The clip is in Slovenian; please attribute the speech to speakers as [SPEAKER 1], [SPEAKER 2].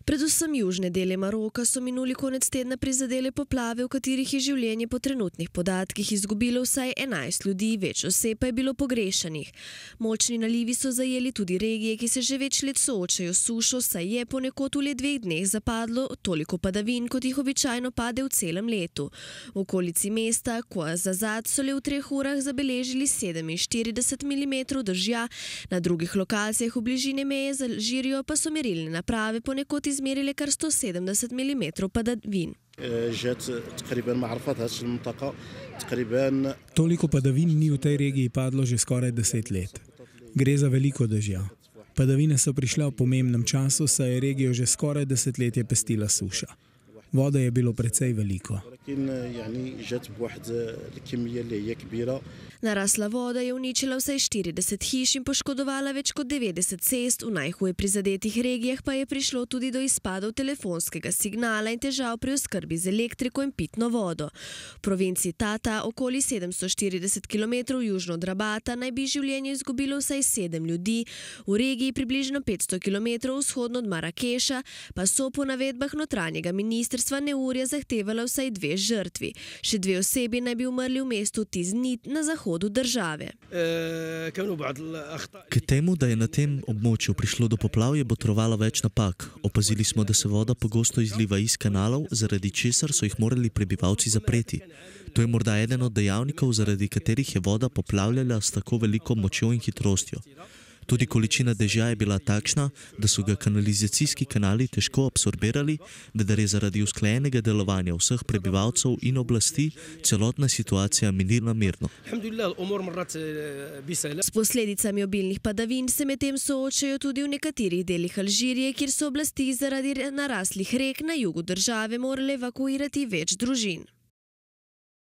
[SPEAKER 1] Predvsem južne dele Maroka so minuli konec tedna prizadele poplave, v katerih je življenje po trenutnih podatkih izgubilo vsaj 11 ljudi, več oseb pa je bilo pogrešanih. Močni nalivi so zajeli tudi regije, ki se že več let soočajo s sušo, saj je ponekod v le 2 dneh zapadlo toliko padavin, kot jih običajno pade v celem letu. V okolici mesta Ouarzazate so le v 3 urah zabeležili 47 mm dežja, na drugih lokacijah v bližini meje z Alžirijo pa so merilne naprave ponekod izmerile kar 170 mm padavin.
[SPEAKER 2] Toliko padavin ni v tej regiji padlo že skoraj 10 let. Gre za veliko dežja. Padavine so prišle v pomembnem času, saj je regijo že skoraj desetletje pestila suša. Vode je bilo precej veliko.
[SPEAKER 1] Narasla voda je uničila vsaj 40 hiš in poškodovala več kot 90 cest, v najhuje prizadetih regijah pa je prišlo tudi do izpadov telefonskega signala in težav pri oskrbi z elektriko in pitno vodo. V provinciji Tata, okoli 740 km južno od Rabata, naj bi življenje izgubilo vsaj 7 ljudi, v regiji približno 500 km vzhodno od Marakeša pa so po navedbah notranjega ministrstva neurja zahtevala vsaj 2 žrtvi. Še 2 osebi naj bi umrli v mestu Tiznit na zahodu države.
[SPEAKER 3] K temu, da je na tem območju prišlo do poplav, je botrovalo več napak. Opazili smo, da se voda pogosto izliva iz kanalov, zaradi česar so jih morali prebivalci zapreti. To je morda eden od dejavnikov, zaradi katerih je voda poplavljala s tako veliko močjo in hitrostjo. Tudi količina dežja je bila takšna, da so ga kanalizacijski kanali težko absorbirali, vendar je zaradi usklajenega delovanja vseh prebivalcev in oblasti celotna situacija minila mirno.
[SPEAKER 1] S posledicami obilnih padavin se medtem soočajo tudi v nekaterih delih Alžirije, kjer so oblasti zaradi naraslih rek na jugu države morale evakuirati več družin.